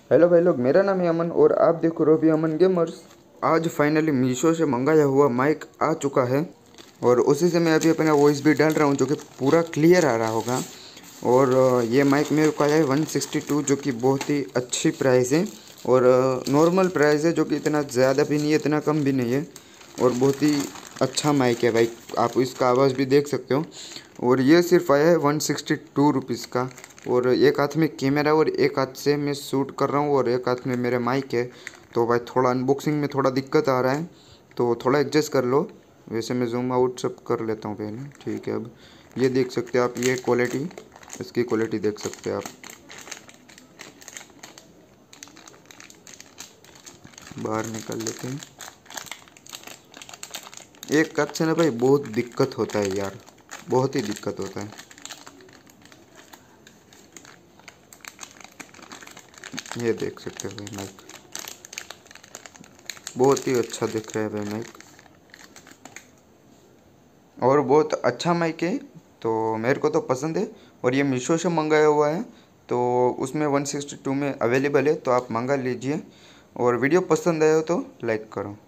Hello भाई लोग, मेरा नाम है अमन और आप देखो रहे हो भी अमन गेमर्स। आज फाइनली मीशो से मंगाया हुआ माइक आ चुका है और उसी से मैं अभी अपना वॉइस भी डाल रहा हूँ जो कि पूरा क्लियर आ रहा होगा। और ये माइक मेरे को आया है 162 जो कि बहुत ही अच्छी प्राइस है और नॉर्मल प्राइस है जो कि इतना ज़्यादा भी नहीं है इतना कम भी नहीं है और बहुत ही अच्छा माइक है भाई। आप इसका आवाज़ भी देख सकते हो और ये सिर्फ आया है 162 रुपीज़ का। और एक हाथ में कैमरा और एक हाथ से मैं शूट कर रहा हूँ और एक हाथ में मेरे माइक है, तो भाई थोड़ा अनबॉक्सिंग में थोड़ा दिक्कत आ रहा है, तो थोड़ा एडजस्ट कर लो। वैसे मैं जूम आउट सब कर लेता हूँ पहले, ठीक है। अब ये देख सकते हैं आप, ये क्वालिटी, इसकी क्वालिटी देख सकते हैं आप। बाहर निकाल लेते हैं। एक हाथ से ना भाई बहुत दिक्कत होता है यार, बहुत ही दिक्कत होता है। ये देख सकते हो भाई माइक, बहुत ही अच्छा दिख रहा है भाई माइक और बहुत अच्छा माइक है, तो मेरे को तो पसंद है। और ये मीशो से मंगाया हुआ है, तो उसमें 162 में अवेलेबल है, तो आप मंगा लीजिए। और वीडियो पसंद आया हो तो लाइक करो।